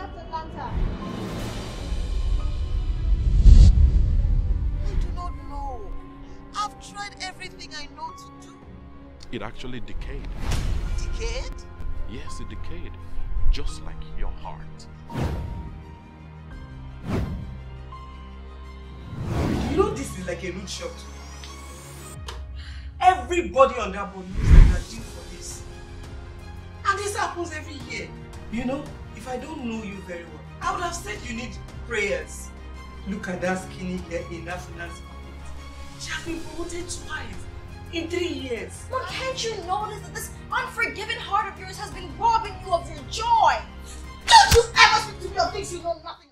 that Atlanta? I do not know. I've tried everything I know to do. It actually decayed. Decayed? Yes, it decayed. Just like your heart. You know this is like a loot shop to me. Everybody on that boat knows that you're due for this. And this happens every year. You know, if I don't know you very well, I would have said you need prayers. Look at that skinny girl in that finance market. She has been promoted twice in 3 years. But can't you notice that this unforgiving heart of yours has been robbing you of your joy? Don't you ever speak to me of things you know nothing